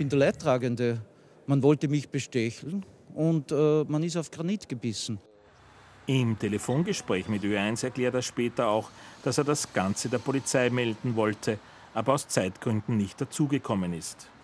bin der Leidtragende. Man wollte mich bestechen und man ist auf Granit gebissen. Im Telefongespräch mit Ö1 erklärt er später auch, dass er das Ganze der Polizei melden wollte, aber aus Zeitgründen nicht dazugekommen ist.